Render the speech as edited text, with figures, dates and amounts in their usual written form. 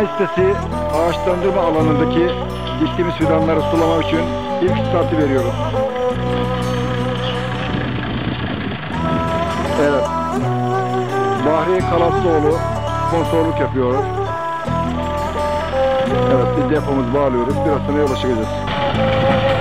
sanayi sitesi ağaçlandırma alanındaki diktiğimiz fidanları sulamak için ilk startı veriyoruz. Evet. Bahri Kalaslıoğlu sponsorluk yapıyor. Evet, bir depomuzu bağlıyoruz. Biraz sonra yola çıkacağız.